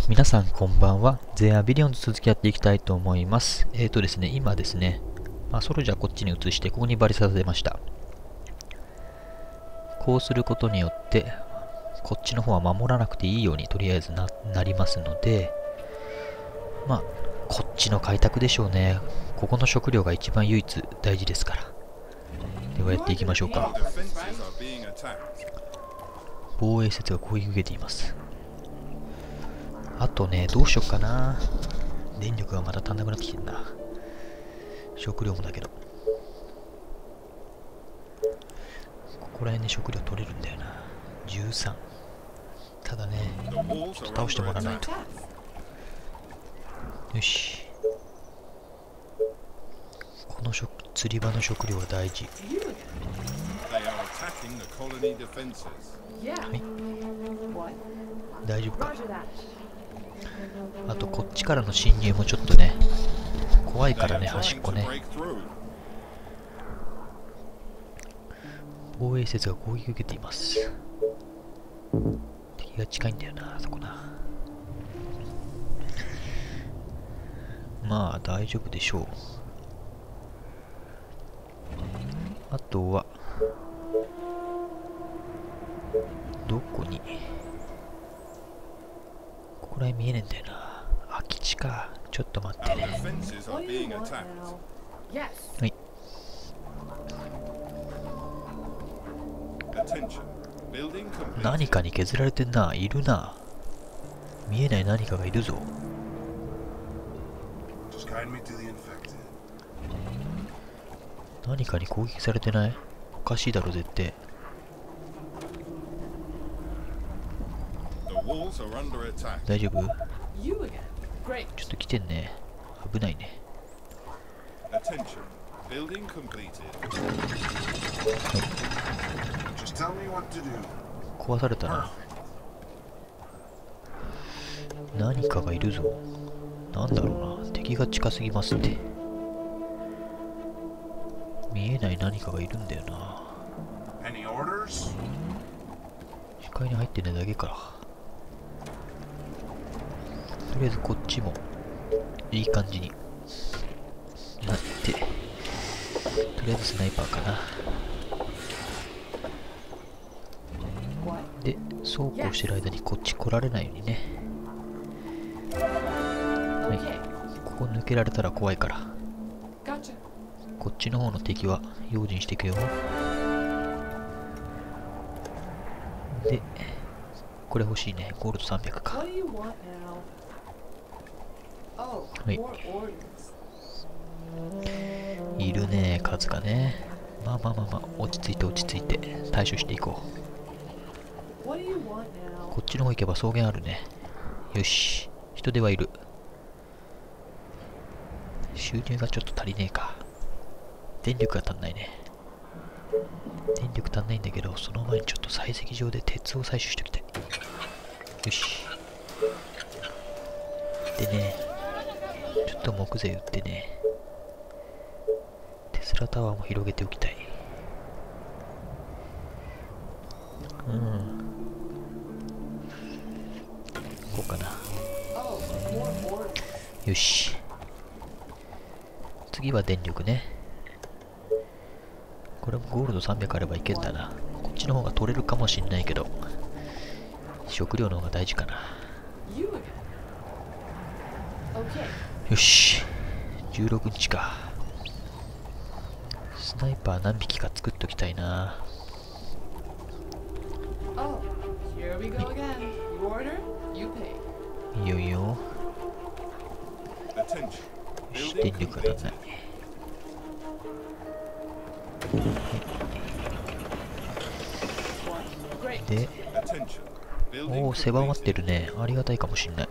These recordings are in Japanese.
皆さんこんばんは。ゼアビリオンズ続きやっていきたいと思います。ですね、今ですね、ソルジャーこっちに移して、ここにバリさせました。こうすることによって、こっちの方は守らなくていいようにとりあえず なりますので、こっちの開拓でしょうね。ここの食料が一番唯一大事ですから。ではやっていきましょうか。防衛施設が攻撃を受けています。あとね、どうしよっかな。電力がまた足んなくなってきてんな。食料もだけど。ここら辺で食料取れるんだよな。13。ただね、ちょっと倒してもらわないと。よし。この釣り場の食料が大事。はい。大丈夫か。あとこっちからの侵入もちょっとね、怖いからね、端っこね。防衛施設が攻撃を受けています。敵が近いんだよな、あそこな。まあ大丈夫でしょう。あとはどこに、ここら辺見えねえんだよな。空き地か。ちょっと待ってね。はい。何かに削られてんな。いるな。見えない何かがいるぞ。何かに攻撃されてない？おかしいだろ絶対。大丈夫？ちょっと来てんね。危ないね。はい、壊されたな。何かがいるぞ。なんだろうな。敵が近すぎますって。見えない何かがいるんだよな。視界に入ってないだけか。とりあえずこっちもいい感じになって、とりあえずスナイパーかな。で、そうこうしてる間にこっち来られないようにね。はい、ここ抜けられたら怖いから、こっちの方の敵は用心していくよ。で、これ欲しいね。ゴールド300か。はい。いるね、数がね。まあ、落ち着いて対処していこう。こっちの方行けば草原あるね。よし。人手はいる。収入がちょっと足りねえか。電力が足んないね。電力足んないんだけど、その前にちょっと採石場で鉄を採取しておきたい。よし。でね、ちょっと木材売ってね、テスラタワーも広げておきたい。こうかな。よし。次は電力ね。これもゴールド300あればいけんだな。こっちの方が取れるかもしんないけど、食料の方が大事かな。よし。16日か。スナイパー何匹か作っときたいな。いいよいいよ。よし、電力が足んない。で、おお、狭まってるね。ありがたいかもしんない。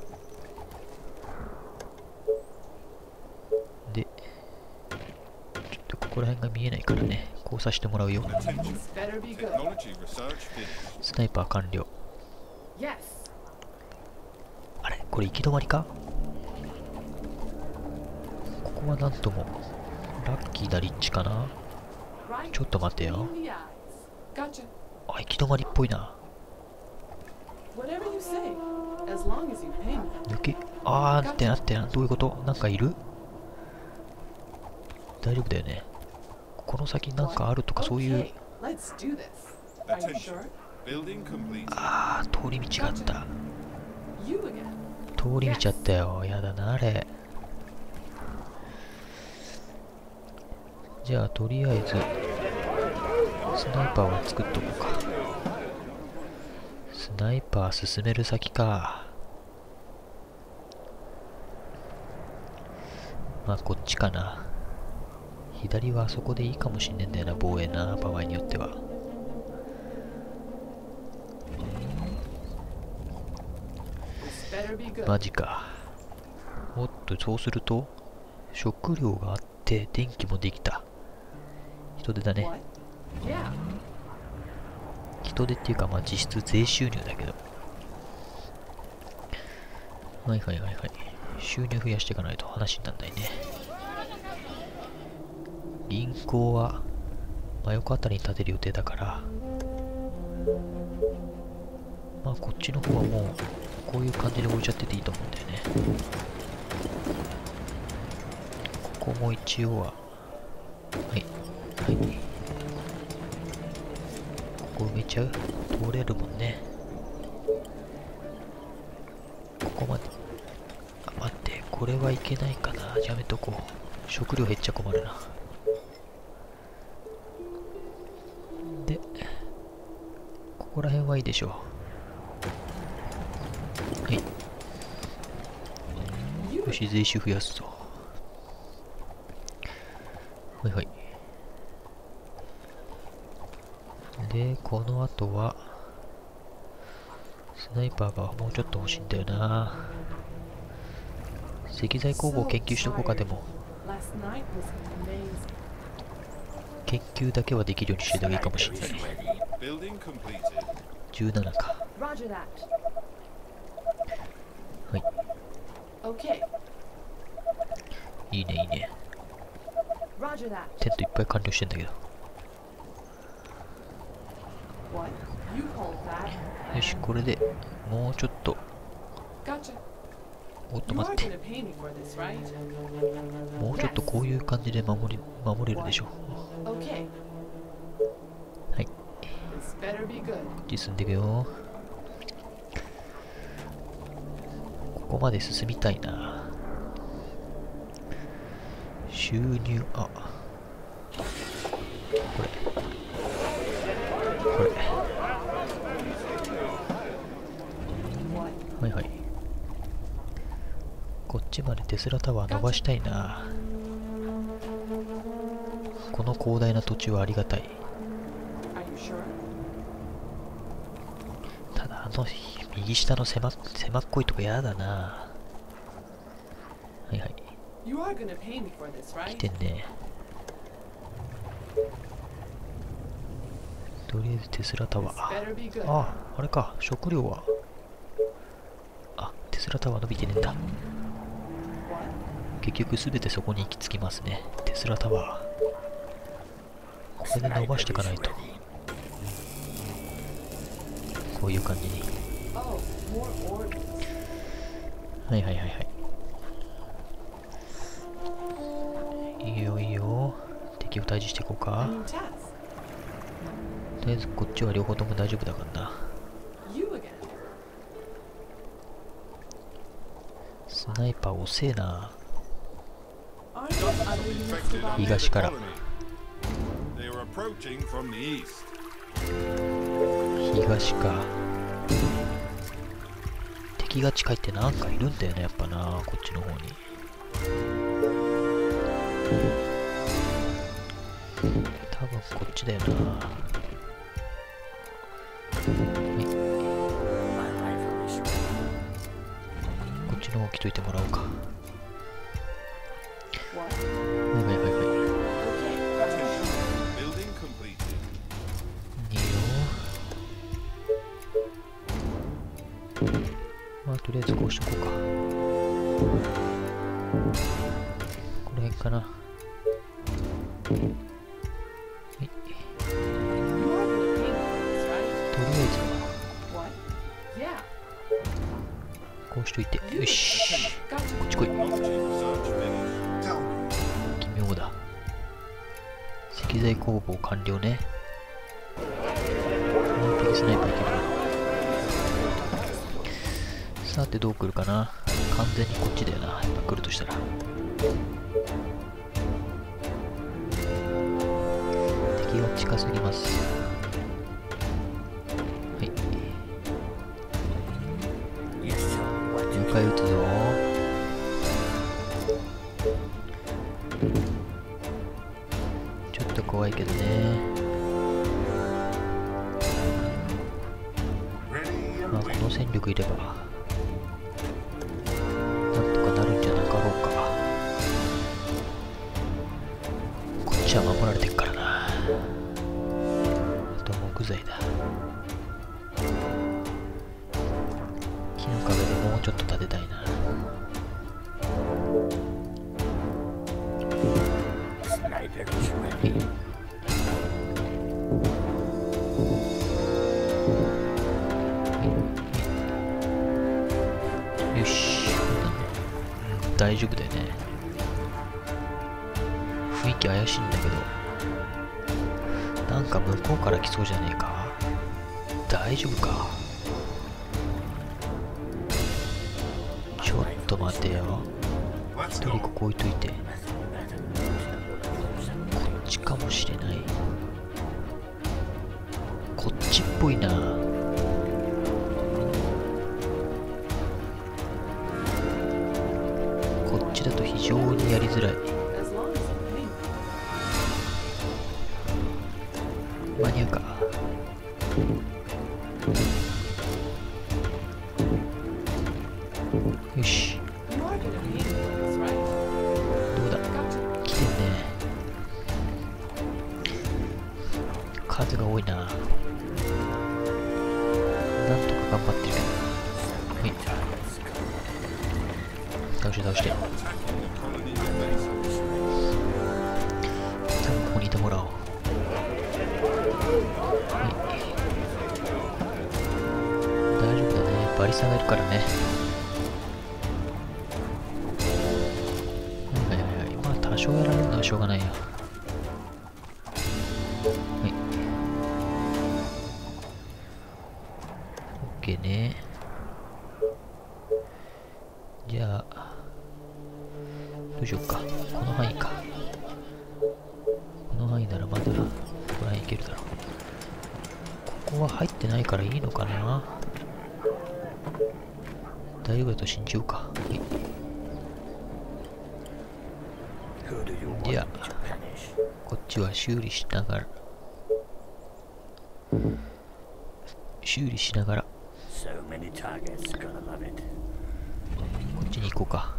で、ちょっとここら辺が見えないからね、こうさせてもらうよ。スナイパー完了。あれ、これ行き止まりか？ここはなんともラッキーな立地かな。ちょっと待ってよ。あ、行き止まりっぽいな。 Whatever you say, as long as you pay me. 抜け、あーってなってな、どういうこと？なんかいる？大丈夫だよね。この先なんかあるとかそういう。 Okay, let's do this. Are you sure? Building complete. あー、通り道があった。 You again. 通り道あったよ。やだな、あれ。じゃあ、とりあえず、スナイパーは作っとこうか。スナイパー進める先か。まあ、こっちかな。左はあそこでいいかもしんねえんだよな、防衛な、場合によっては。マジか。おっと、そうすると、食料があって、電気もできた。人手だね。人手っていうか、まあ実質税収入だけど。はいはいはいはい。収入増やしていかないと話にならないね。銀行は真横あたりに建てる予定だから、まあこっちの方はもうこういう感じで置いちゃってていいと思うんだよね。ここも一応は、はいはい、ここ埋めちゃう？通れるもんね。ここまで。あ、待って、これはいけないかな。やめとこう。食料減っちゃ困るな。で、ここら辺はいいでしょう。はい。よし、税収増やすぞ。はいはい。で、この後は、スナイパーがもうちょっと欲しいんだよな。石材工房研究しとこうか。でも研究だけはできるようにしてた方がいいかもしれない。17か。はい、いいねいいね。テントいっぱい完了してんだけど。よし、これでもうちょっと。おっと待って、もうちょっとこういう感じで守れるでしょう。はい、こっち進んでいくよ。ここまで進みたいな。収入、あ、これはいはい。こっちまでテスラタワー伸ばしたいな。この広大な土地はありがたい。ただ右下の狭っこいとこやだな。はいはい、来てんね。とりあえずテスラタワー。あれか、食料は。あ、テスラタワー伸びてねえんだ。結局すべてそこに行き着きますね。テスラタワー。これで伸ばしていかないと。こういう感じに。はいはいはいはい。いいよいいよ。敵を退治していこうか。とりあえずこっちは両方とも大丈夫だからな。スナイパー遅えな。東から。東か。敵が近いってなんかいるんだよね、やっぱな、こっちの方に。多分こっちだよな。こっちの方来といてもらおうか。はいはいはいはい。いいよ。まあとりあえずこうしとこうか。この辺かな。はい。とりあえずはこうしといて。よし。こっち来い。奇妙だ。石材工房完了ね。完璧スナイパーいけるな。さてどう来るかな。完全にこっちだよな。やっぱ来るとしたら。敵が近すぎます。はい。迎え撃つぞ。ちょっと怖いけどね。まあこの戦力いればなんとかなるんじゃなかろうか。こっちは守られてるからな。あとは木材だ。木の壁でもうちょっと立てたいな。よし、大丈夫だよね。雰囲気怪しいんだけど、なんか向こうから来そうじゃねえか。大丈夫か。ちょっと待てよ。一人ここ置いといて。こっちかもしれない。こっちっぽいな。こっちだと非常にやりづらい。間に合うか。よし。どうだ。来てんね。数が多いな。なんとか頑張ってるけど。はい。倒して倒して。多分ここにいてもらおう。はい。大丈夫だね。バリサがいるからね。はいはいはい。まあ多少やられるのはしょうがないや。はい。OK ね。じゃあ、どうしようか。この範囲か。この範囲ならまだ、ここら辺いけるだろう。ここは入ってないからいいのかな。大丈夫だと信じようか。はい。じゃあ、こっちは修理しながら。修理しながら。こっちに行こうか。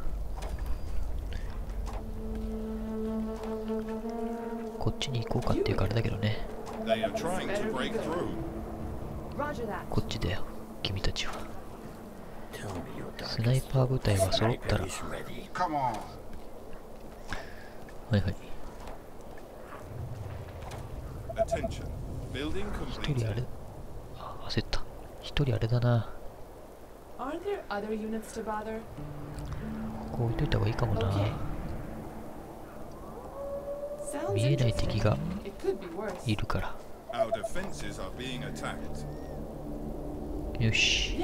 こっちに行こうかっていうかあれだけどね。こっちだよ、君たちは。スナイパー部隊が揃ったら。はいはい。一人あれ、あ、焦った。一人あれだな。ここ置いといた方がいいかもな。見えない敵がいるから。よし。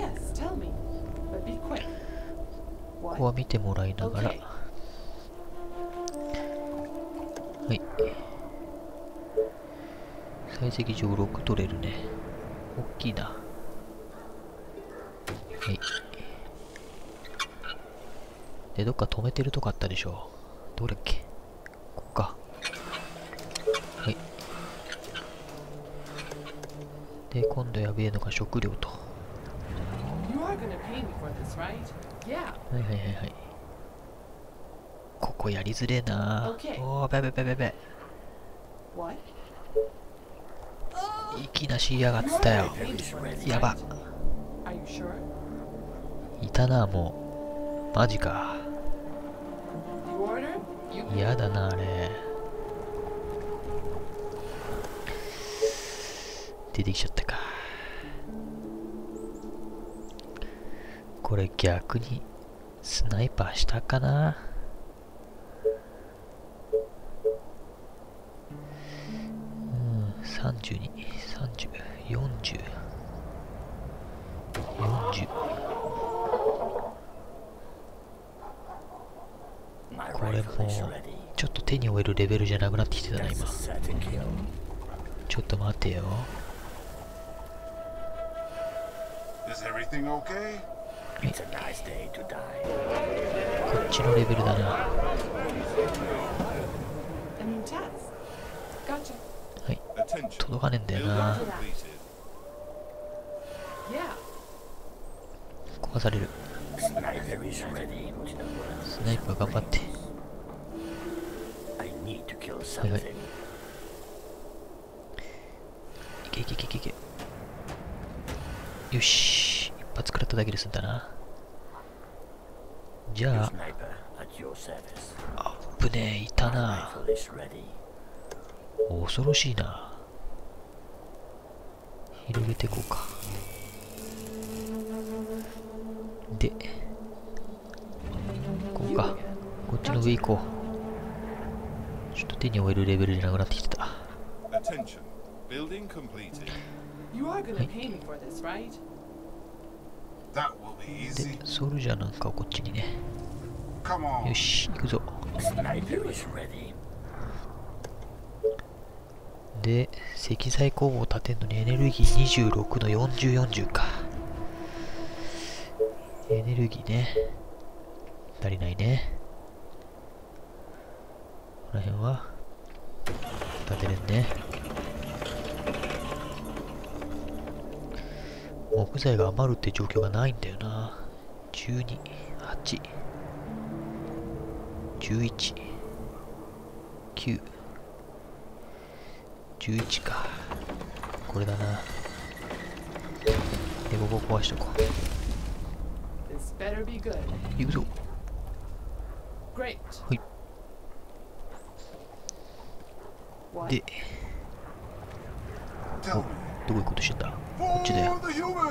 ここは見てもらいながら。はい。採石場6取れるね。大きいな。はい。で、どっか止めてるとこあったでしょ。どれっけ。ここか。はい。で、今度やべえのが食料と。はいはいはいはい。ここやりづれえな。おー、べべべべべ。息なしやがったよ。やば。いたな、もう。マジか。嫌だな、あれ。出てきちゃったか。 これ逆にスナイパーしたかな。32、30、40、40。これもうちょっと手に負えるレベルじゃなくなってきてたな今。ちょっと待てよ。こっちのレベルだな。はい、届かねえんだよな。壊される。スナイパー頑張って。はいはい。いけいけいけいけいけ。よし、一発食らっただけで済んだな。じゃあ、あぶねえ、いたな。恐ろしいな。広げていこうか。で、こうか。こっちの上行こう。ちょっと手に負えるレベルじゃなくなってきてた。はい、で、ソルジャーなんかをこっちにね。よし、行くぞ。で、石材工房を建てるのにエネルギー26の40、40か。エネルギーね。足りないね。この辺は建てれんね。木材が余るって状況がないんだよな。12、8、11、9、11か。これだな。で、ここ壊しとこう。行くぞ。はい。で、お、どこ行こうとしてた？こっちだよ。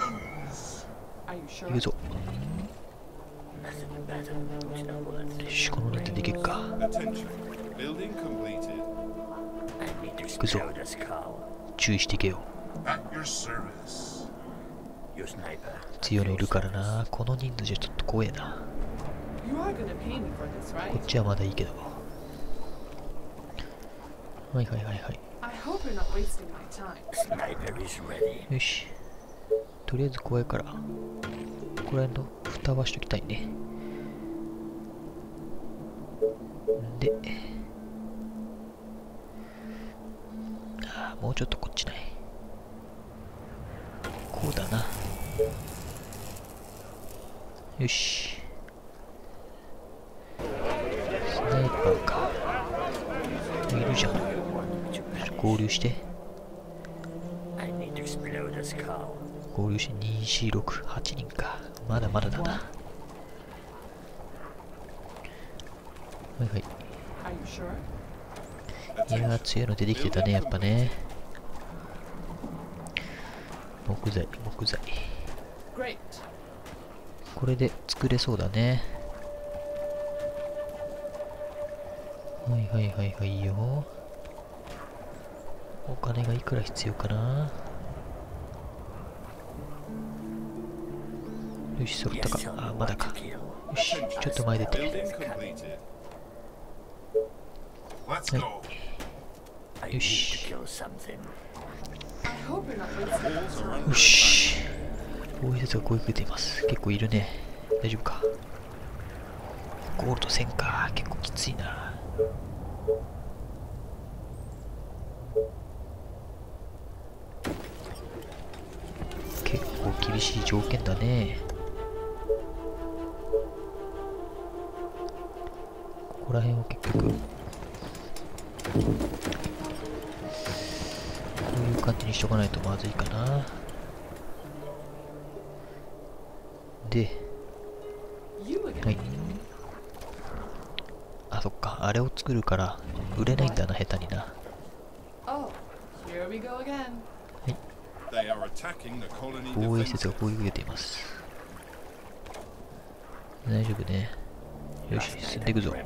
行くぞ。よし、このネットで行けっか。行くぞ。注意していけよ。強いのいるからな。この人数じゃちょっと怖えな。こっちはまだいいけど。はいはいはいはい。よし。とりあえず怖いから、ここら辺の蓋はしときたいね。で、もうちょっとこっちない。こうだな。よし。スナイパーか。いるじゃん。合流して。合流して2、4、6、8人か。まだまだだな。はいはい。いやー、強いの出てきてたね、やっぱね。木材、木材。これで作れそうだね。はいはいはいはい、いいよ。お金がいくら必要かな。よし、揃ったか。あ、まだか。よし、ちょっと前出て。はい。よし。よし。防衛説が攻撃受けています。結構いるね。大丈夫か。ゴールド1000か。結構きついな。結構厳しい条件だね。ここら辺を結局こういう感じにしとかないとまずいかな。で、はい。あ、そっか。あれを作るから売れないんだな、下手にな。はい。防衛施設が攻撃を受けています。 大丈夫ね。よし、進んでいくぞ。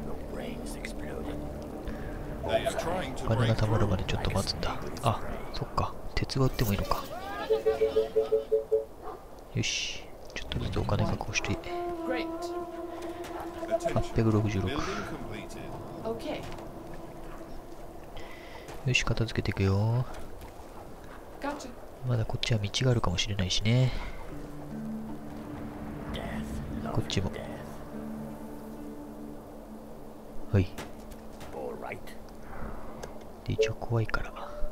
お金が貯まるまでちょっと待つんだ。あ、そっか。鉄が売ってもいいのか。よし。ちょっとずつお金確保して。 Great. 866。 Okay. よし、片付けていくよ。 Gotcha. まだこっちは道があるかもしれないしね。こっちも。はい。で、一応怖いから。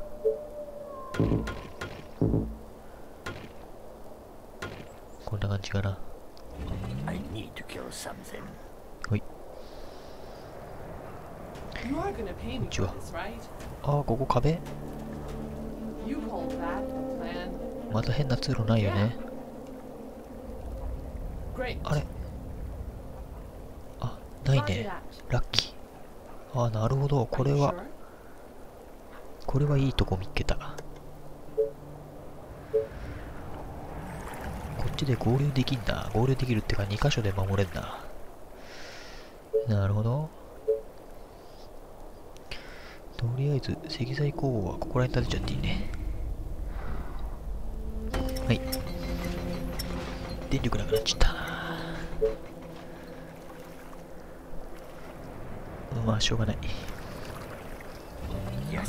こんな感じかな。はい。 You are gonna pay me for this, right? ああ、ここ壁 You call that the plan? また変な通路ないよね。 Great. あれあ、ない Roger ね。 that. ラッキー。ああ、なるほど。これ Are you は、 sure? これはいいとこ見っけた。こっちで合流できんだ。合流できるってか2箇所で守れんな。なるほど。とりあえず石材工房はここら辺建てちゃっていいね。はい。電力なくなっちゃった。まあしょうがない。はい。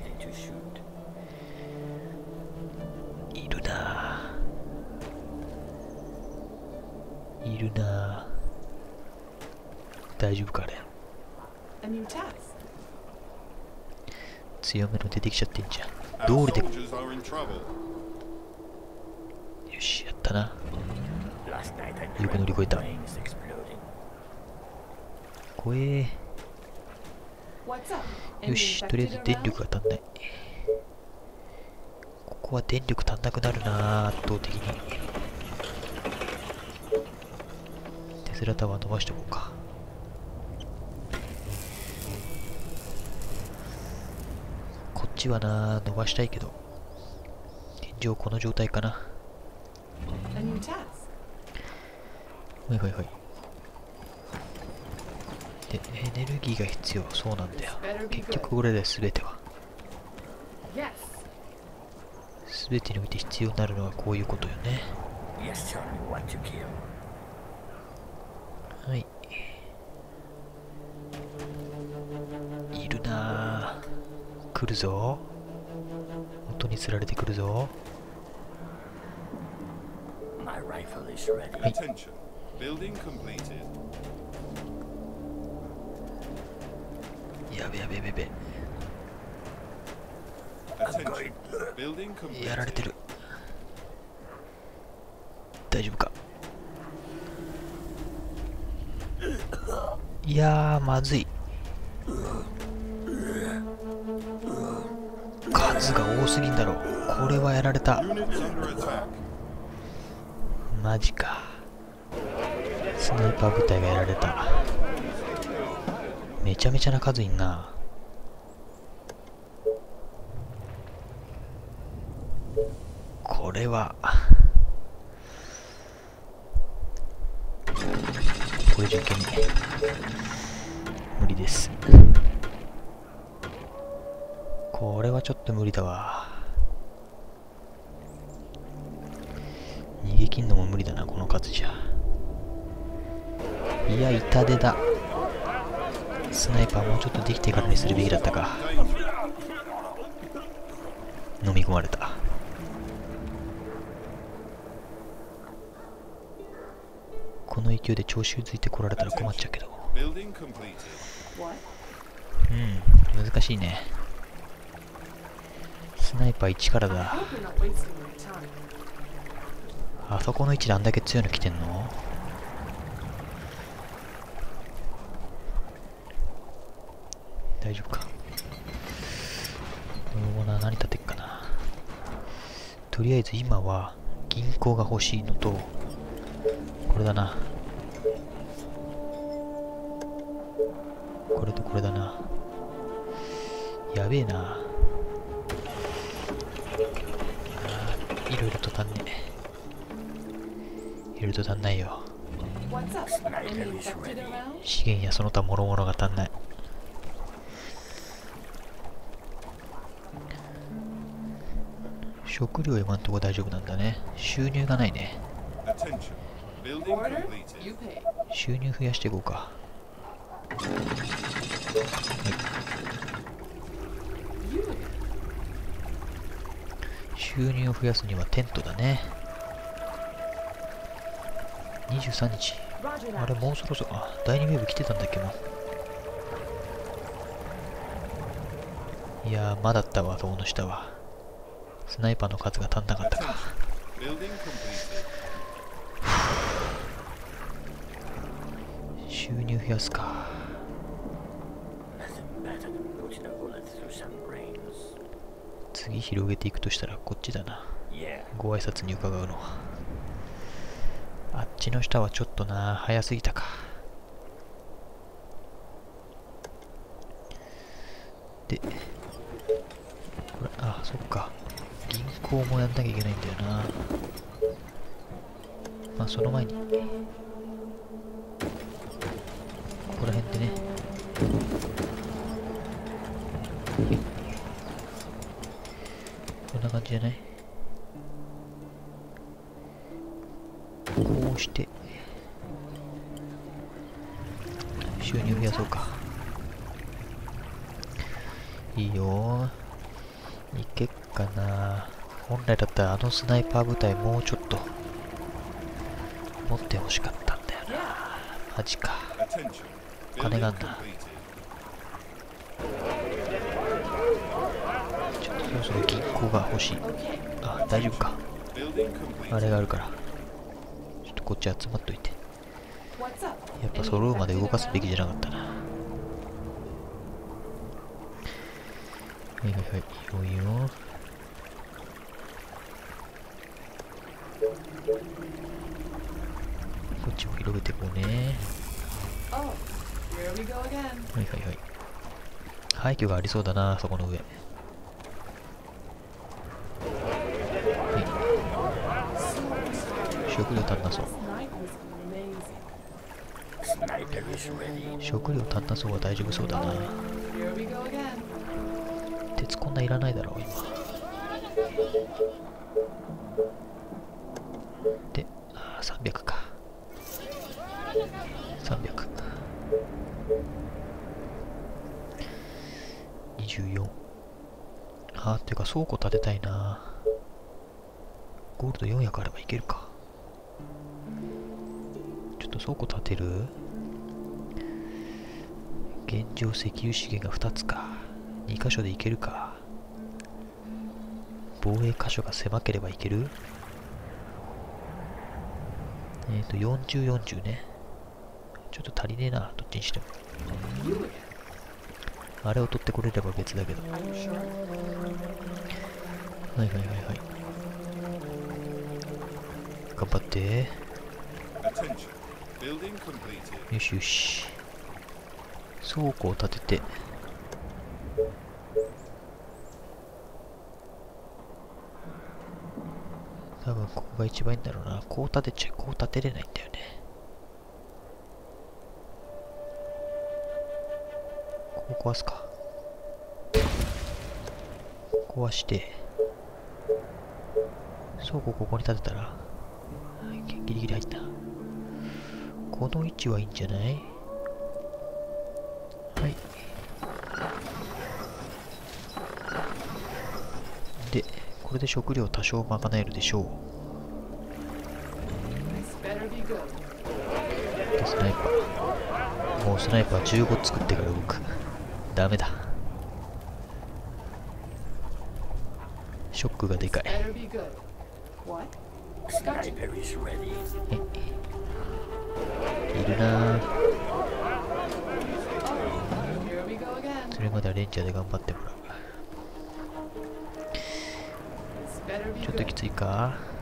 いるなぁ。いるなぁ。大丈夫かあれ。 A new task. 強めの出てきちゃってんじゃん。道理で。よし、やったな。よく乗り越えた。怖え。 What's up? よ Any し、とりあえず infected 電 around? 力が足んない。ここは電力足んなくなるな、圧倒的に。テスラタワー伸ばしておこうか。こっちはな、伸ばしたいけど、現状この状態かな。 A new task. はいはいはい。で、エネルギーが必要。そうなんだよ。結局これで全ては。 Yes. 全てにおいて必要になるのはこういうことよね。はい。いるなぁ。来るぞ。音につられてくるぞ。はい。やべやべやべやべ。やられてる。大丈夫か。いやー、まずい。数が多すぎんだろ。これはやられた。マジか。スナイパー部隊がやられた。めちゃめちゃな数いんな。これはこれじゃけに無理です。これはちょっと無理だわ。逃げ切んのも無理だな、この数じゃ。いや、痛手だ。スナイパーもうちょっとできてからにするべきだったか。飲み込まれた。この勢いで徴収づいてこられたら困っちゃうけど。うん、難しいね。スナイパー1からだ。あそこの位置であんだけ強いの来てんの？大丈夫か。オーナー何立てっかな。とりあえず今は銀行が欲しいのと、これだな。これとこれだな。やべえな。いろいろと足んねえ。いろいろと足んないよ。 What's up? Any infected around? 資源やその他諸々が足んない。食料今んとこ大丈夫なんだね。収入がないね。 Attention. Building Order? completed. You pay. 収入増やしていこうか。はい、 You. 収入を増やすにはテントだね。23日。 Roger あれ that. もうそろそろ、あ、第2ウェーブ来てたんだっけもう。いやー、まだったわ、塔の下は。スナイパーの数が足んなかったか。 Building completed. 収入増やすか。 Nothing better than putting a bullet through some brains. 次広げていくとしたらこっちだな。 Yeah. ご挨拶に伺うのは。あっちの下はちょっとな、早すぎたか。で、これ、あ、そっか。銀行もやんなきゃいけないんだよな。まあ、その前に、ここら辺でね。こんな感じじゃない？こうして収入増やそうか。いいよ、いけっかな。本来だったらあのスナイパー部隊もうちょっと持ってほしかったんだよな。マジか。 Attention. 金 Building があんな。 completed. ちょっとそろそろ銀行が欲しい。あ、大丈夫か。 Building あ completed. れがあるから。ちょっとこっち集まっといて。 What's up? やっぱ揃うまで動かすべきじゃなかったな。はいはいはい、いいよいいよ。こっちも広げていこうね。 Oh, here we go again. はいはいはい。廃墟がありそうだな、そこの上。はい、食料足んなそう。 This night was amazing. Sniper is ready. 食料足んなそうは大丈夫そうだな。 Here we go again. 鉄こんないらないだろう、今。で、あー、300か。300。24。あー、っていうか倉庫建てたいな。ゴールド400あればいけるか。ちょっと倉庫建てる？現状石油資源が2つか。2箇所でいけるか。防衛箇所が狭ければいける？40、40ね。ちょっと足りねえな、どっちにしても。あれを取ってこれれば別だけど。 Are you sure? はいはいはいはい。頑張って。 Attention. Building completed. よしよし。倉庫を建てて。多分ここが一番いいんだろうな。こう建てちゃ、こう建てれないんだよね。ここ壊すか。壊して、倉庫ここに建てたら、ギリギリ入った。この位置はいいんじゃない？はい。で、これで食料多少賄えるでしょう。 This better be good. で、スナイパー。もうスナイパー15作ってから動く。ダメだ。ショックがでかい。 Better be good. What? Sniper is ready. いるなぁ。 Here we go again. それまではレンジャーで頑張ってもらう。 This better be ちょっと good. きついか？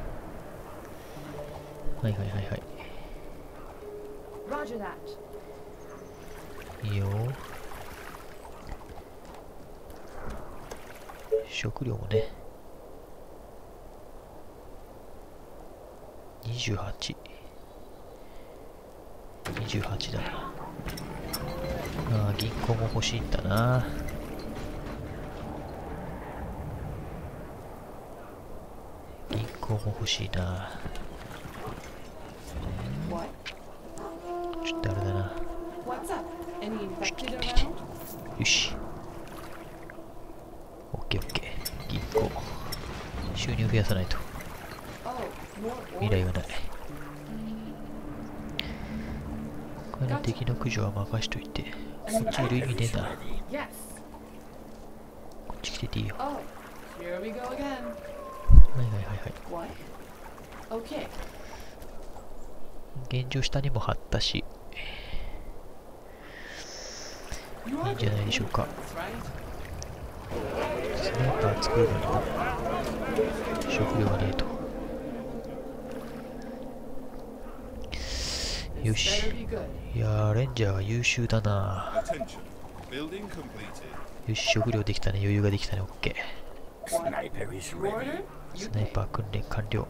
はいはいはいはい。 Roger that. いいよ。食料もね。28。 28だな。ああ、銀行も欲しいんだな。銀行も欲しいな。 What? ちょっとあれだな。 What's up? Any infected around? よし。オッケーオッケー。銀行。収入増やさないと。 Oh, more 未来 orders. がない。これで敵の駆除は任しといて。こっちいる意味ねえな。 Yes. こっち来てていいよ。は Oh, here we go again. いはいはいはい。 What? Okay. 現状下にも貼ったし、 You いい are んじゃないでしょうか。 That's right. スナイパー作るのにも食料がないと。よ Better し。 be good. いやー、レンジャーは優秀だな。 Attention. Building completed. よし、食料できたね。余裕ができたね。オッケー。 Sniper is You ready. order? You スナイ pay. パー訓練完了。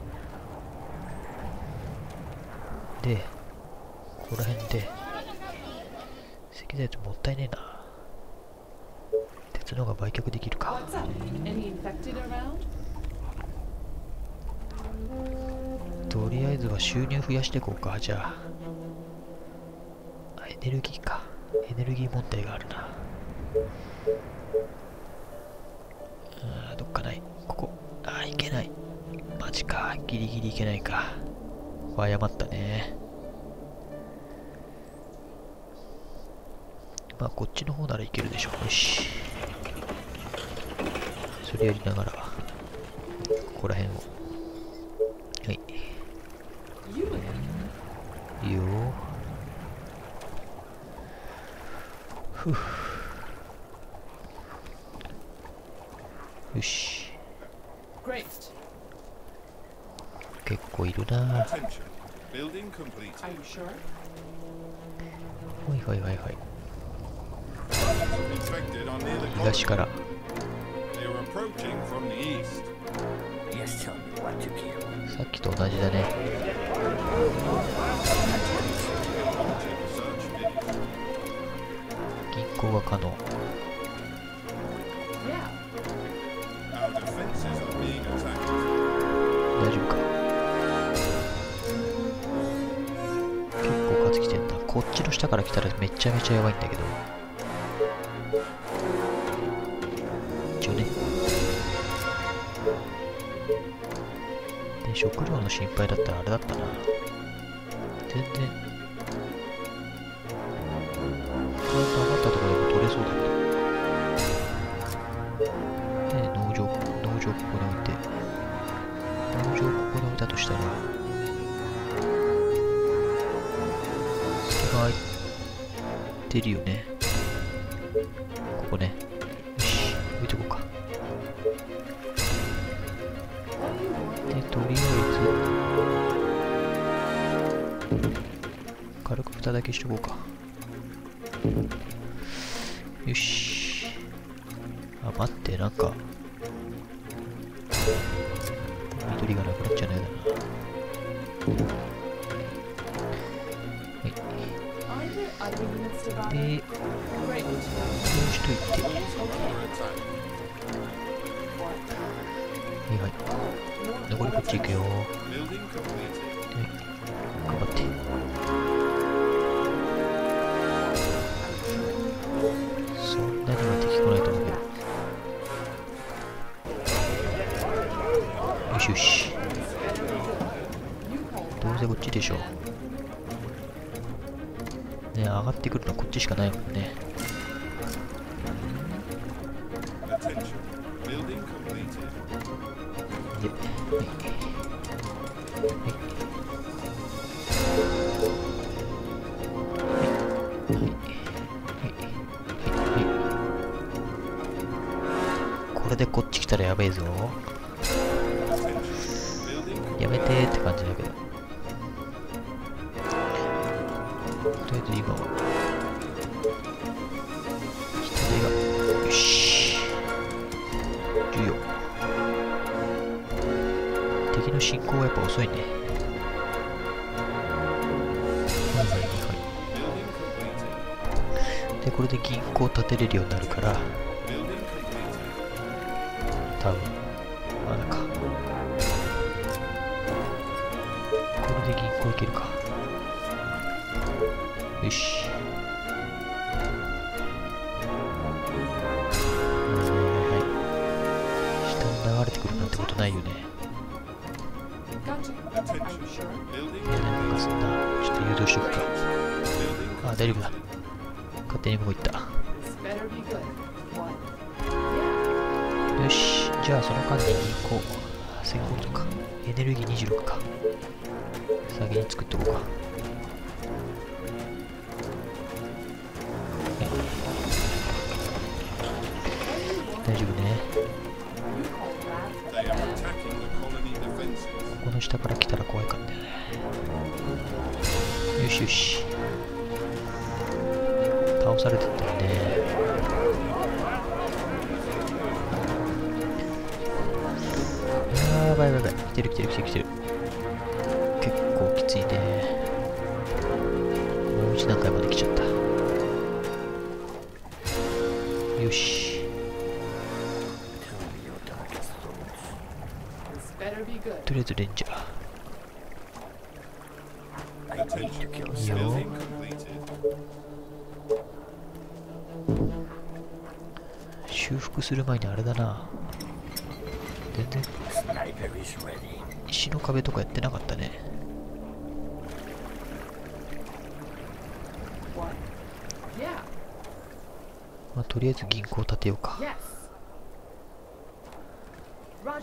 で、ここら辺で、石材ともったいねえな。鉄の方が売却できるか。 What's up? Any infected around? とりあえずは収入増やしていこうか。じゃあ。エネルギーか。エネルギー問題があるな。どっかない。ここ。いけない。マジか。ギリギリいけないか。ここ誤ったね。まあ、こっちの方ならいけるでしょう。よし。それやりながら、ここら辺を。はい。 You again. いいよ。ふう。よし。 Great. 結構いるな。 Attention. Building completed. Are you sure? はいはいはいはい。 Infected are near the 東から They are approaching from the east. Yes, tell me what to kill. さっきと同じだね。 Search finished. 銀行が可能。 Yeah. Our defenses are being attacked. 大丈夫か。結構数来てんだ。こっちの下から来たらめちゃめちゃやばいんだけど。一応ね。で、食料の心配だったらあれだったな。全然。こうやって余ったところでも取れそうだけど。で、農場ここに置いて。農場ここに置いたとしたら、隙間空いてるよね。ここね。よし、置いとこうか。で、とりあえず、軽く蓋だけしとこうか。よし。待って、なんか、緑がなくなっちゃうねだな。はい。 Aren't there other units to buy? で、 Great. こうしといて、は Under attack. What? いはい。 More 残りこっち行くよ。 Building completed. 頑張って。そんなには敵来ないと思うけど。よしよし。どうせこっちでしょ。ね、上がってくるのはこっちしかないもんね。 Attention. Building completed. で、はい。これでこっち来たらやべえぞ。 Building やめてーって感じだけど。とりあえず今は。左が。よし。重要。敵の進行はやっぱ遅いね。 で、これで銀行を建てれるようになるから、多分、まだか。これで銀行行けるか。よし。下に流れてくるなんてことないよね。 Gotcha. Are you sure? なんかそんな、ちょっと誘導しとくか。あ、大丈夫だ。勝手に向こう行った。 This better be good. What? よし。じゃあその間に銀行、先行とか、エネルギー26か。先に作っとこうか。大丈夫ね。 They are attacking the colony defenses. この下から来たら怖いかんだよね。よしよし。倒されてったよね。やばいやばいやばい。来てる来てる来てる来てる。結構きついね。もう一段階まで来ちゃった。よし。とりあえずレンジャー。いいよ。修復する前にあれだな。全然石の壁とかやってなかったね。まあ、とりあえず銀行を建てようか。はい。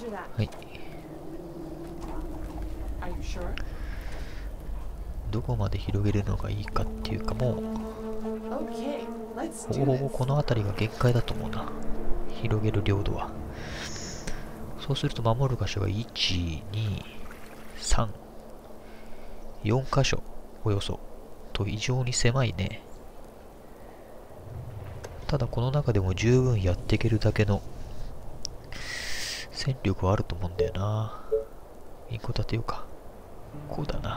どこまで広げるのがいいかっていうか、もうほぼほぼこの辺りが限界だと思うな。広げる領土は。そうすると守る場所が1、2、3、4箇所およそと異常に狭いね。ただこの中でも十分やっていけるだけの戦力はあると思うんだよな。銀行建てようか。こうだな。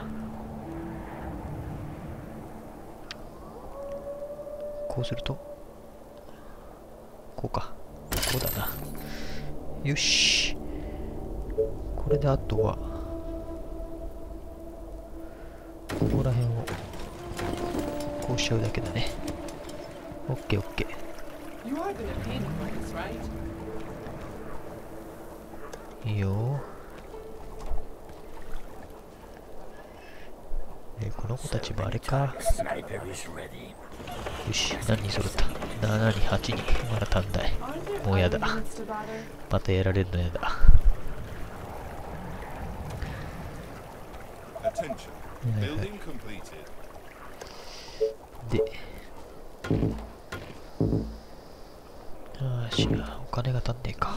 こうするとこうか。こうだな。よし。これであとはここら辺をこうしちゃうだけだね。オッケーオッケー。いいよ。この子たちもあれか。よし、何人揃った。7人、8人。まだ足んない。もうやだ。またやられるのやだ。で、よし、お金が足んねえか。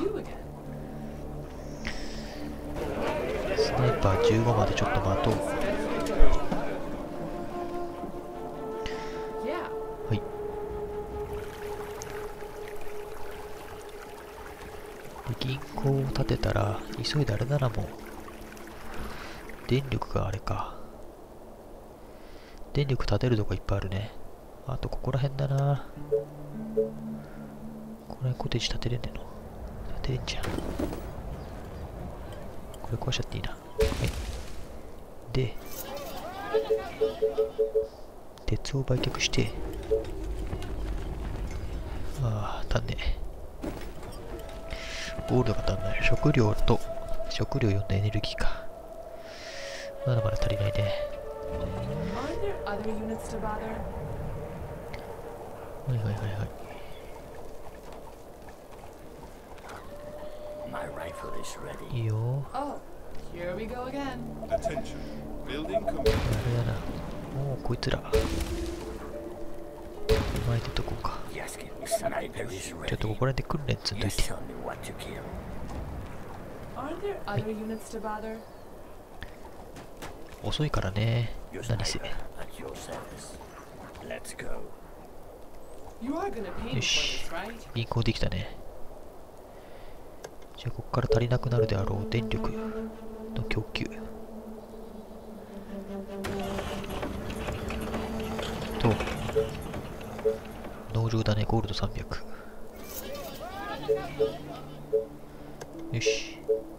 スナイパー15までちょっと待とう。はい。で、銀行を建てたら、急いであれならもう、電力があれか。電力建てるとこいっぱいあるね。あと、ここら辺だな。これコテージ建てれんねんの。建てれんじゃん。これ壊しちゃっていいな。はい。で、鉄を売却して、ああ、足んねえ。ゴールドが足んない。食料と、食料用のエネルギーか。まだまだ足りないね。はいはいはいはい。いいよ。 Here we go again. Attention. Building あれだな。もうこいつら。巻いてとこうか。ちょっとここら辺で訓練積んどいて。はい、遅いからね。何せ。よし。銀行できたね。じゃあここから足りなくなるであろう電力の供給。 と、農場だね、ゴールド300。よし。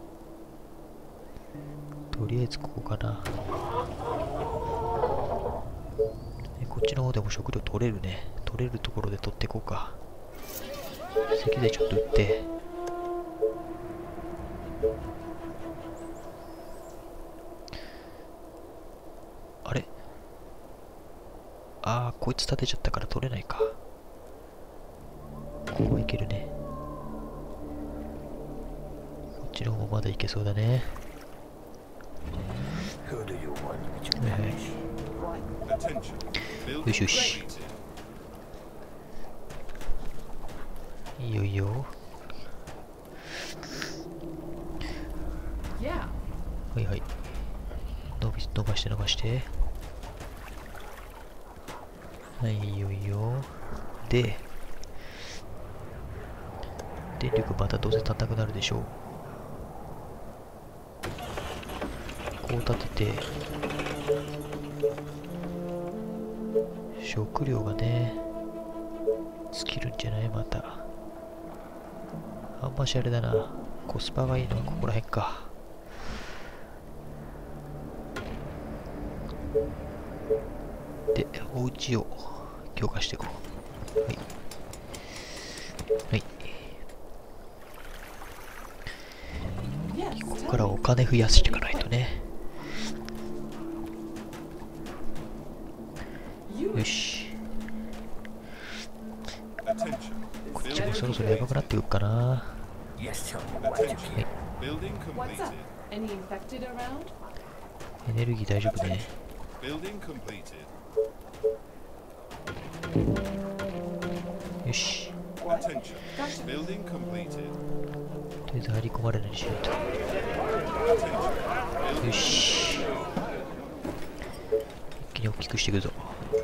とりあえずここかな。こっちの方でも食料取れるね。取れるところで取っていこうか。石材ちょっと売って。あれ、ああ、こいつ立てちゃったから取れないか。ここはいけるね。こっちの方もまだいけそうだね。 Who do you want me to はいはい。 What? Attention. よし Building よし。 completed. いいよいいよ。 Yeah. はいはい。伸ばして伸ばして。はい、いいよいいよ。で、電力またどうせ足んなくなるでしょう。こう立てて、食料がね、尽きるんじゃないまた。あんましあれだな。コスパがいいのはここら辺か。で、お家を強化していこう。はい。はい。 Yes. ここ Tell から me. お金増やしていかないとね。 You よし。 Attention. こっちも Building そろそろやばくなってくるかな。 Yes, tell me what to Attention. kill. Building What's up? completed. Any infected around? エネルギー大丈夫ね。 Building completed. よし。 Attention. Gotcha. Building completed. とりあえず入り込まれないようにしないと。 Attention. よし。一気に大きくしていくぞ。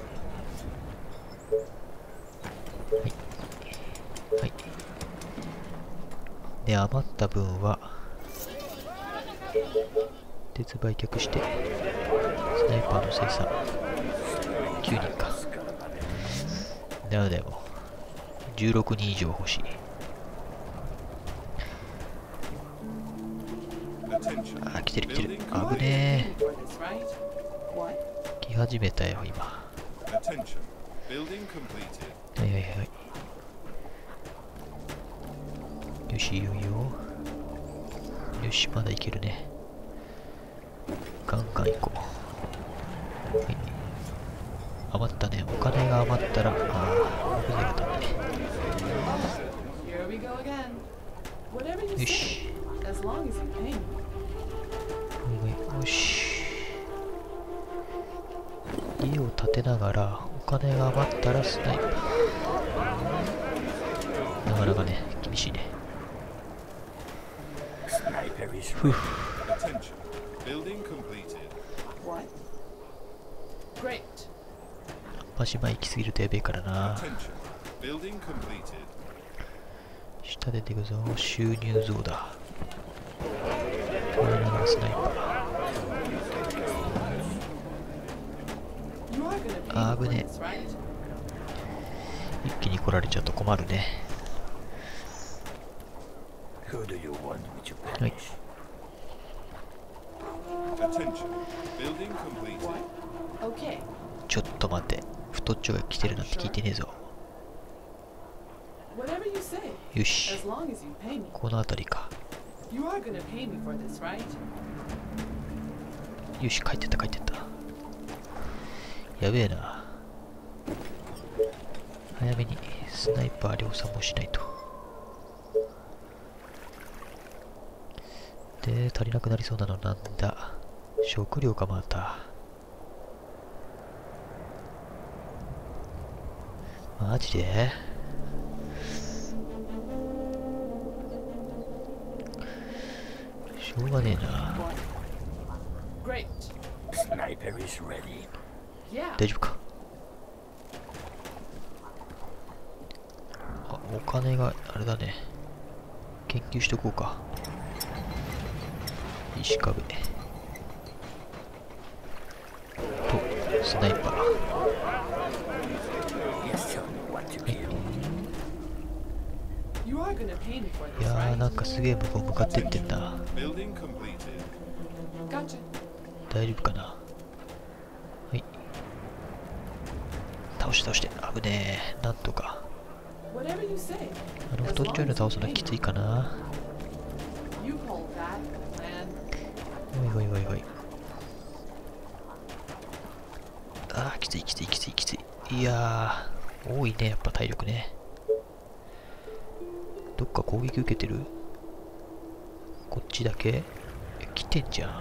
はい。はい。で、余った分は、鉄売却して、スナイパーの生産、9人か。なのでもう、16人以上欲しい。 Attention. あ、来てる来てる。 Building 危ね For this, right? What? え。来始めたよ、今。 Attention. Building completed. はいはいはい。よし、いいよいいよ。よし、まだいけるね。ガンガン行こう。はい。余ったね。お金が余ったら、木材が足んない。 Here we go again. Whatever you よ say, し。 as long as you pay me. よし。家を建てながら、お金が余ったらスナイパー。なかなかね、厳しいね。 Sniper is ふ ready. う。 Attention. Building completed. What? Great. マジ前行き過ぎるとやべえからな。 Attention. Building completed. 下出ていくぞ。収入増だ。我ながらスナイパー。 You are gonna pay me for あぶね this, right? 一気に来られちゃうと困るね。 Who do you want me to はい。 punish? Attention. Building completed. What? Okay. ちょっと待って。太っちょが来てるなんて聞いてねえぞ。 Whatever you say, よし。 as long as you pay me. この辺りか。 You are gonna pay me for this, right? よし、帰ってった帰ってった。やべえな。早めにスナイパー量産もしないと。で、足りなくなりそうなのなんだ。食料かまた。マジでしょうがねえな。 Great. Sniper is ready. Yeah. 大丈夫か。あ、お金があれだね。研究しとこうか。石壁とスナイパー。 Yes, tell me what to kill. You are gonna pay me for い this, やー right? なんかすげえ向こう向かってってんだ。 Building completed. Gotcha. 大丈夫かな。はい、倒して危ねえ。なんとか Whatever you say. 太っちょいの倒すのきついかな。 You call that a plan? おい。あーきつい。いやー多いね、やっぱ体力ね。どっか攻撃受けてる？こっちだけ？来てんじゃん。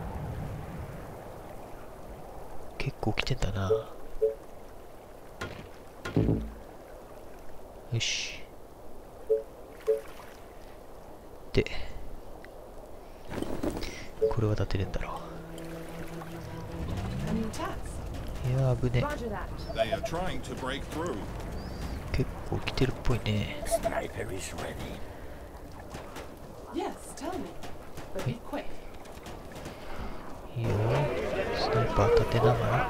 結構来てんだな。よし。で、これは立てるんだろ I mean, tax. う。いやー危ね。 Roger that. They are trying to break through. 結構来てるっぽいね。 Sniper is ready. Yes, tell me. But be quick. いいよ。スナイパー立てながら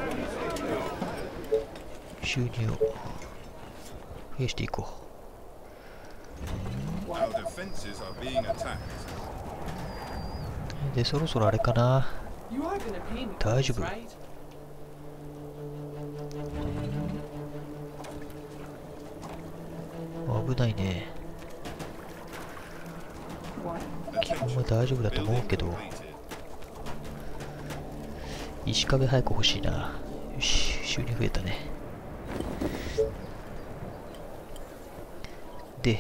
収入を増やしていこ Our defenses are being attacked. う。で、そろそろあれかな。 You are gonna pay me for 大 this, 丈夫。 right? 危ないね。 What? 基本は大丈夫だと思う Building けど、 completed. 石壁早く欲しいな。よし、収入増えたね。で、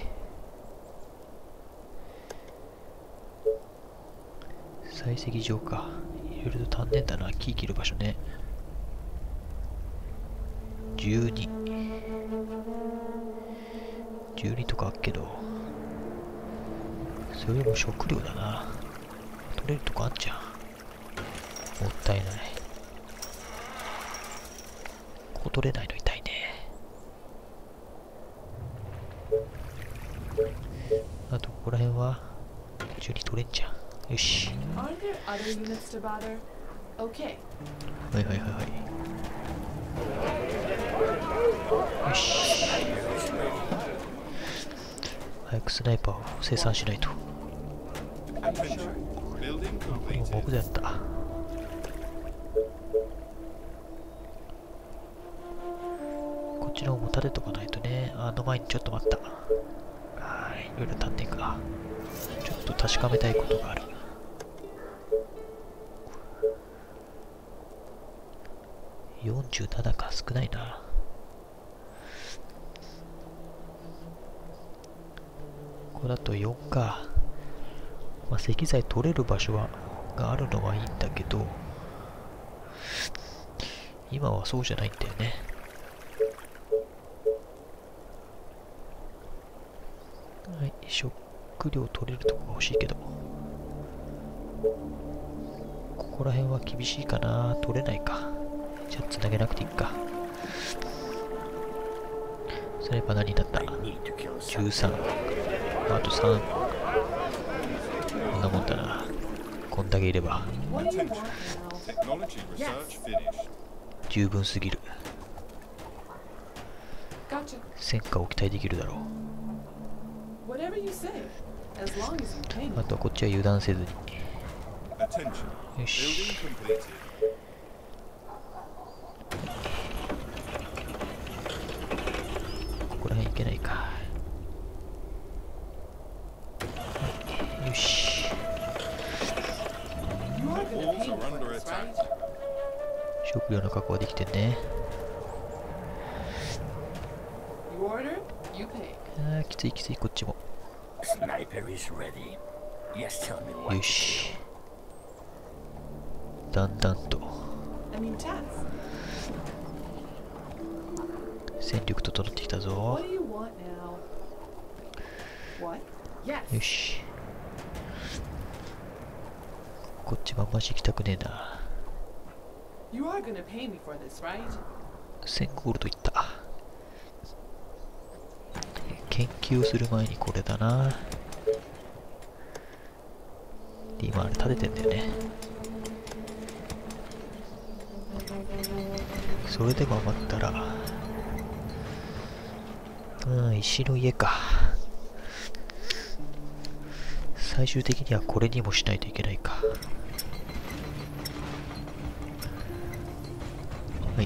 採石場か。いろいろと足んねえんだな、木切る場所ね。12。12とかあっけど、それよりも食料だな。取れるとこあんじゃん。もったいない。ここ取れないの痛いね。あとここら辺は12取れんじゃん。よし。 Are there other units to bother? Okay. はい。よし。早くスナイパーを生産しないと。 Are you sure? Building これも completed. 僕だった。こっちの方も立てとかないとね。あの前にちょっと待った。はい、いろいろ足んねえか。ちょっと確かめたいことがある。47か、少ないな。これだと4か。まあ、石材取れる場所があるのはいいんだけど、今はそうじゃないんだよね。はい、食料取れるとこが欲しいけど、ここら辺は厳しいかな。取れないか。じゃあつなげなくていいか。スナイパー何だった？ I need to kill some. 13。あと3。こんなもんだな。こんだけいれば What do you want now? Technology research finished. 十分すぎる。 Gotcha. 戦果を期待できるだろう。 Whatever you say. As long as you pay me. あとはこっちは油断せずに。 Attention. よし。 Building completed. ここら辺いけないか。よし。 You are gonna Walls pay me are for under this, attack. right? 食料の確保はできてんね。 You order, you pay. あーきついこっちも。 Sniper is ready. Yes, tell me what. よし。だんだんと I mean, tax. 戦力整ってきたぞ。 What do you want now? What? Yes. よし。こっちもあんまし行きたくねえな。 You are gonna pay me for this, right? 1000ゴールドいった。研究をする前にこれだな。で、今あれ立ててんだよね。 それでも余ったら、石の家か。最終的にはこれにもしないといけないか。はい。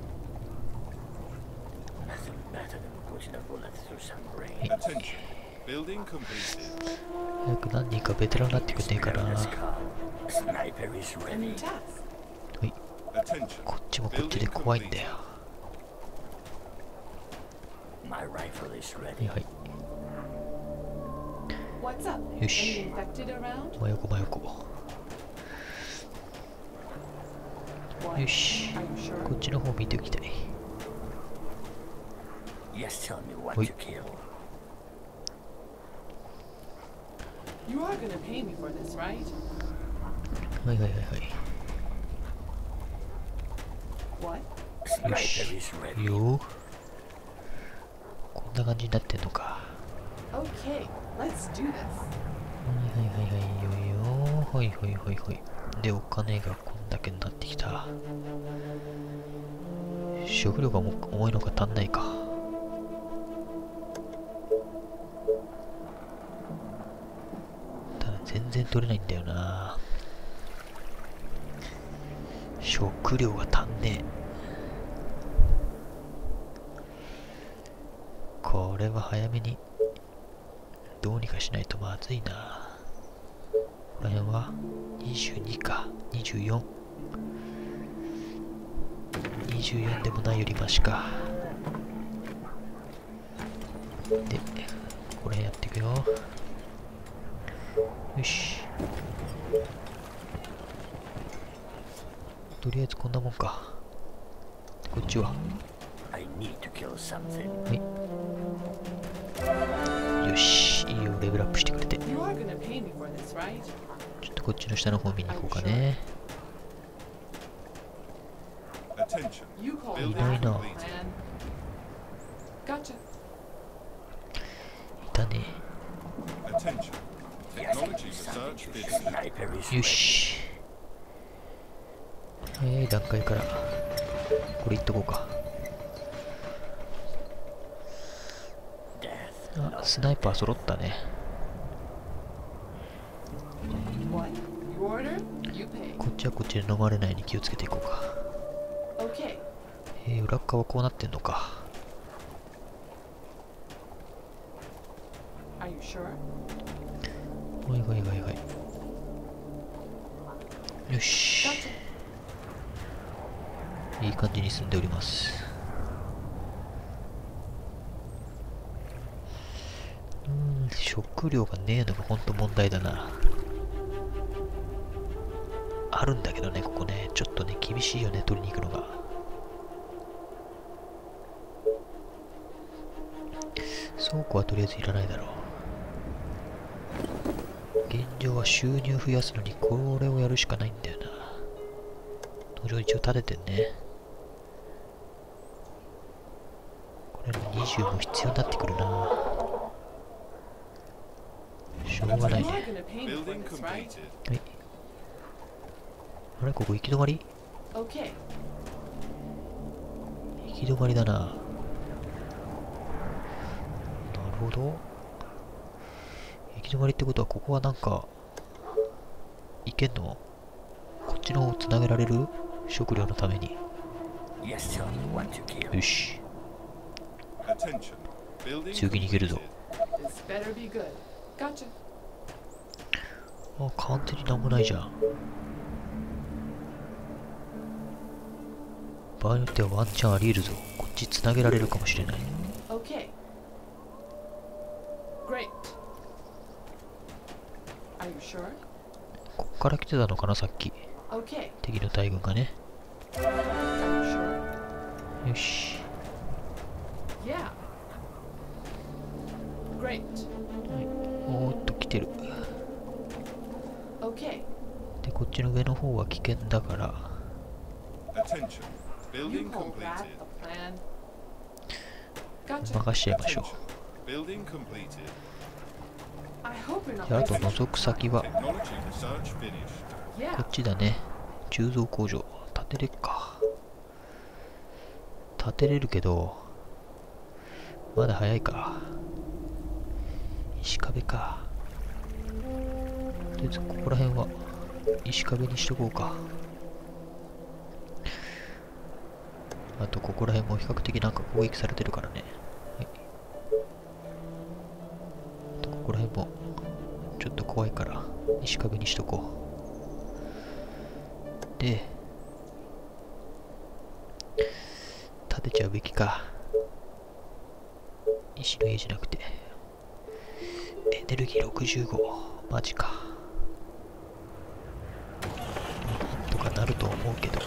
Attention. Building completed. 早く何人かベテランになってくんねえかな。は Sniper is A new ready. task. い。 Attention. こっちもこっちで怖いんだよ。 My rifle is は ready. いはい。 What's up? Yo, shh. Any infected around? 真横真横。 What? よし。 Are you sure? こっちの方見ておきたい。 Yes, tell me what Wait. to kill. You are gonna pay me for this, right? はいはいはいはい。 What? Sniper し is ready. いいよ。こんな感じになってんのか。 Okay, let's do this. はいはいはいはい、いいよいいよ。はいはいはいはい。で、お金がこんだけになってきた。食料が重いのが足んないか。ただ全然取れないんだよな。食料が足んねえ。これは早めにどうにかしないとまずいな。この辺は22か、24。24でもないよりマシか。で、これやっていくよ。よし。とりあえずこんなもんか。こっちは。 I need to kill something. はい。よし、いいよ、レベルアップしてくれて。 You are gonna pay me for this, right? ちょっとこっちの下の方見に行こうかね。 Attention. You call Building that a no. completed. plan? Gotcha. いたね。 Attention. Yes, Technology something research to finished. Sniper is よ ready. し。早い段階からこれいっとこうか。 Death. あ、スナイパー揃ったね。 What? You order? You pay. こっちはこっちで飲まれないように気をつけていこうか。 Okay. 裏側はこうなってんのか。 Are you sure? はいはいはいはい。よし。 Gotcha. いい感じに進んでおります。食料がねえのがほんと問題だな。あるんだけどね、ここね。ちょっとね、厳しいよね、取りに行くのが。倉庫はとりあえずいらないだろう。現状は収入増やすのにこれをやるしかないんだよな。土壌一応立ててんね。これも20も必要になってくるな。しょうがない You are ね。 gonna pay me for Building this, right? completed. はい。あれここ行き止まり？ Okay. 行き止まりだな。なるほど。行き止まりってことはここはなんか行けんの？こっちの方つなげられる？食料のために。 Yes, tell me what to kill. よし。 Attention. Building 強気に行けるぞ。 This better be good. Gotcha. あ、完全になんもないじゃん。場合によってはワンチャンあり得るぞ。こっちつなげられるかもしれない。 Okay. Great. Are you sure? こっから来てたのかな、さっき。 Okay. 敵の大軍がね。 Are you sure? よし。 Yeah. Great. おーっと来てる。 Okay. で、こっちの上の方は危険だから。 Attention. You Building call that completed. a plan? Gotcha. 任しちゃいましょ Attention. Building completed. I hope you're う。 not で、あと wasting- 覗く先は Technology research finished. こ Yeah. っちだね。鋳造工場。建てれっか。 立てれるけど、まだ早いか。石壁か。とりあえずここら辺は石壁にしとこうか。あとここら辺も比較的なんか攻撃されてるからね。はい、あとここら辺もちょっと怖いから石壁にしとこう。で、立てちゃうべきか。石の家じゃなくてエネルギー65、マジか。なんとかなると思うけど、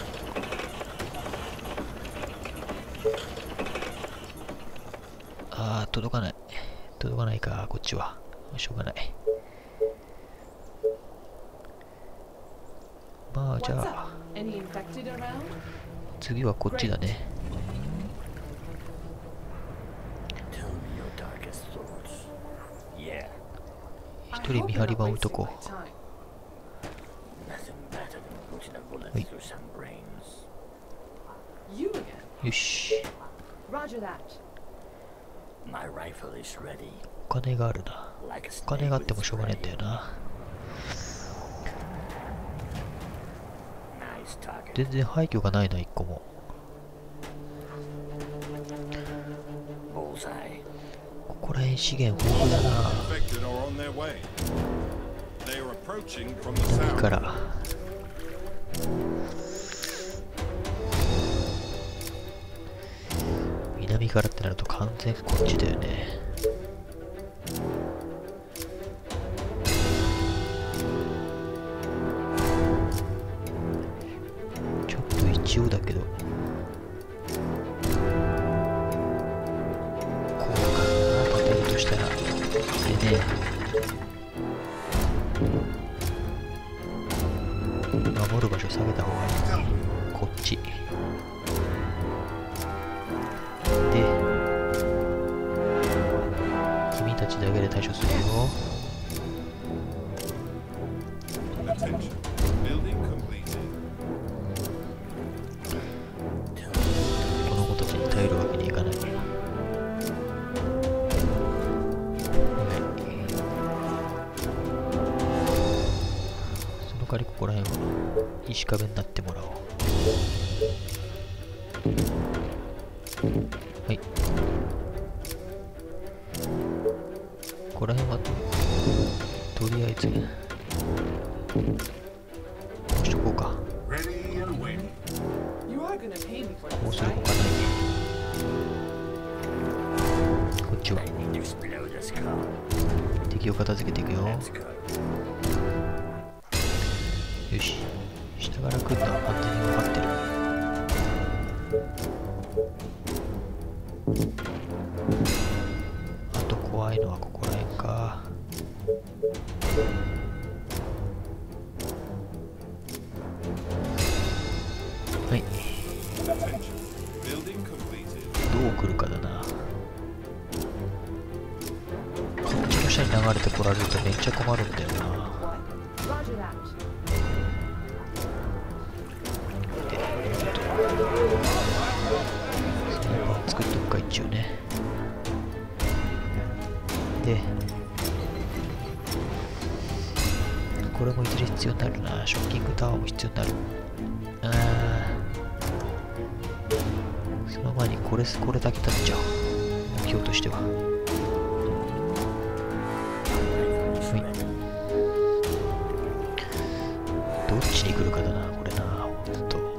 ああ、届かない。届かないか、こっちは。しょうがない。まあ、じゃ What's あ、 up? Any infected around? 次はこっちだね。 Tell me your darkest thoughts. Yeah, 一人見張り場置いとこ Wasting my time. nothing better than putting a bullet Wait. through some brains. You again? う。よし。 Roger that. My rifle is ready. お金があるな。 Like a お金 snake があっ with ても its しょうがねえんだ prey. よな。 Nice target. 全然廃墟がないな、一個も。 Bullseye. ここら辺資源豊富だな。 Infected are on their way. They are approaching from the 南 south. から南からってなると完全こっちだよね。ちょっと一応だけどこうかな、立てるとしたら。でね、守る場所下げた方がいい。こっちで、君たちだけで対処するよ。 Attention. Building completed. この子たちに頼るわけにいかない。はい、その代わりここら辺は石壁になってもらおう。はい、ここら辺はとりあえずこうしとこうか。 Ready and waiting. You are gonna pay me for こう this, するほ right? かないね。こっちは I need to explode this car. 敵を片付けていくよ。 Let's go. よし、下から来るのは完全に分かってる。あと怖いのはここら辺か。はい、 Attention. Building completed. どう来るかだな。こっちの下に流れてこられるとめっちゃ困るんだよな。 What? Roger that. で、ちょっとスナイパー作っとくか一応ね。で、これもいずれ必要になるな。ショッキングタワーも必要になる。その前にこれだけ立っちゃおう。目標としては。はい。どっちに来るかだな、これな。ほんと。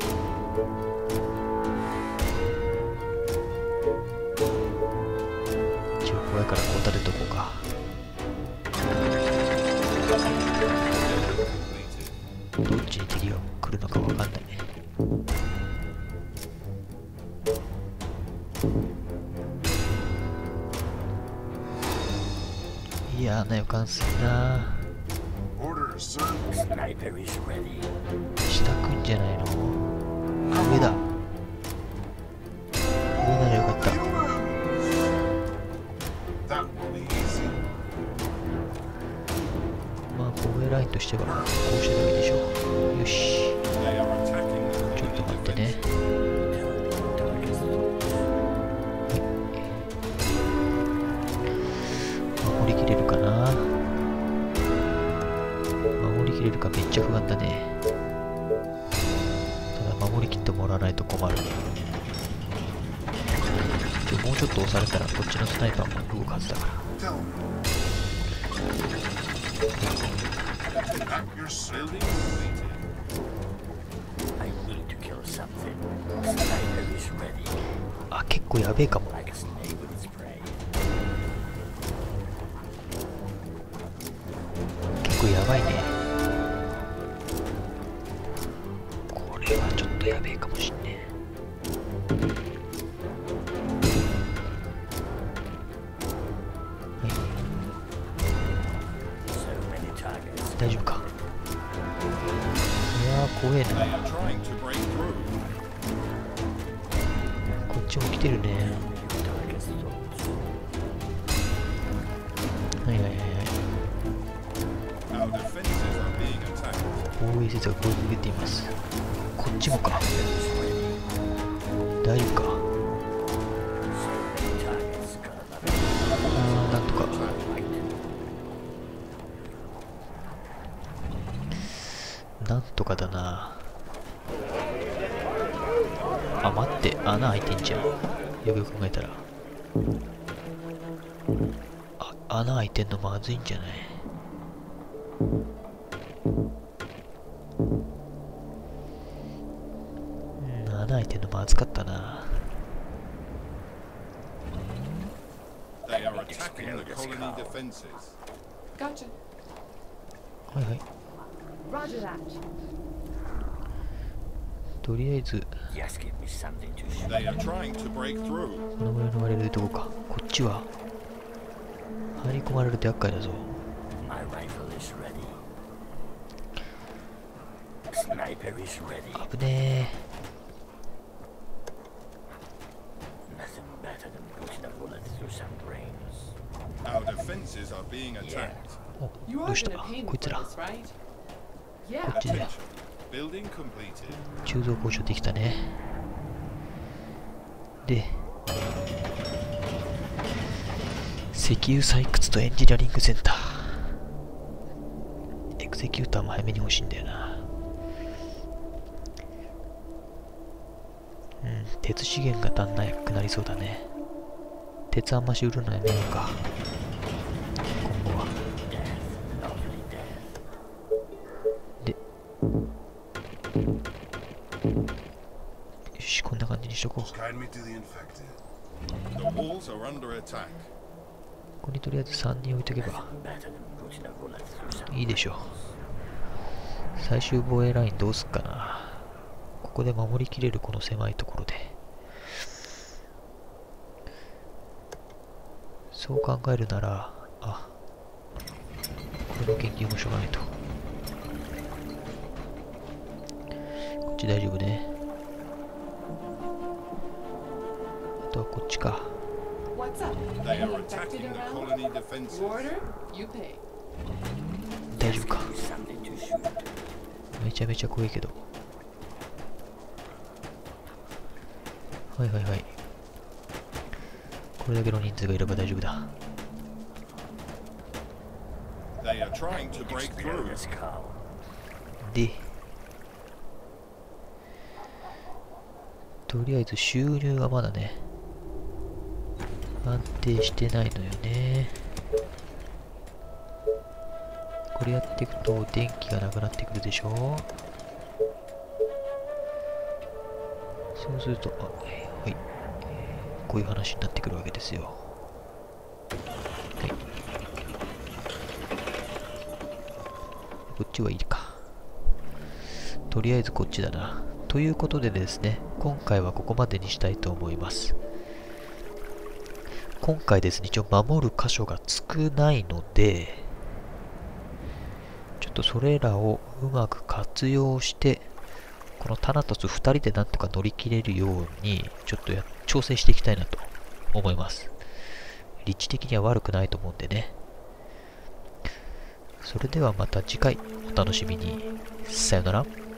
一応怖いからこう立てとこうか。どっちに敵が来るのかわかんないね。嫌な予感するな。 Order, sir. Sniper is ready. 下来んじゃないの？あ、上だ。上ならよかった。 That will be easy. まあ防衛ラインとしてはこうしてもいいでしょう。よし。 They are attacking the ちょっと待ってね。 Tell me your darkest thoughts. もうちょっと押されたらこっちのスナイパーも動くはずだから。 You're building completed. I need to kill something. Sniper is ready. あ、結構やべえかも。 Like a snake with its prey. 結構やばいね。これはちょっとやべえかもしんねえ。 大丈夫か。いやー怖え They な。 are trying to break through. こっちも来てるね。はいはいはいはい。 Our defenses are being attacked. 防衛施設が攻撃受けています。こっちもか。大丈夫か。あーなんとか。なんとかだな。あ、待って、穴開いてんじゃん。よくよく考えたら。あ、穴開いてんのまずいんじゃない？穴開いてんのまずかったな。 They are attacking the colony defenses. Gotcha. はいはい。 Roger that. とりあえず、 Just give me something to shoot. They are trying to break through. このぐらい逃れるとこか。こっちは入り込まれると厄介だぞ。 My rifle is ready. Sniper is ready. 危ね Nothing better than putting a bullet through some brains. Our defenses are being attacked. え。お、 You ど are うした gonna pay me こいつ for ら。 this, right? こ Yeah. っちで Attention. Building completed. 鋳造工場できたね。で、石油採掘とエンジニアリングセンター。エクゼキューターも早めに欲しいんだよな。うん、鉄資源が足んなくなりそうだね。鉄あんまし売るのやめようか。今後は。で、よし、こんな感じにしとこう。 Guide me to the infected. The walls are under attack. ここにとりあえず3人置いとけば Better than putting a bullet through some. いいでしょう。最終防衛ラインどうすっかな。ここで守りきれるこの狭いところで。そう考えるなら、あ、これの研究もしょうがないと。こっち大丈夫ね。あとはこっちか。 What's up? They Any are infected attacking the around? colony defenses. You order, you pay. 大丈夫か。 Something to shoot. めちゃめちゃ怖いけど。はいはいはい。これだけの人数がいれば大丈夫だ。 They are trying to break through. This cow. で、とりあえず収入がまだね、安定してないのよね。これやっていくと電気がなくなってくるでしょ。そうすると、あ、はい、こういう話になってくるわけですよ。はい。こっちはいいか。とりあえずこっちだな。ということでですね、今回はここまでにしたいと思います。今回ですね、一応守る箇所が少ないので、ちょっとそれらをうまく活用して、このタナトス2人でなんとか乗り切れるように、ちょっと調整していきたいなと思います。立地的には悪くないと思うんでね。それではまた次回お楽しみに。さよなら。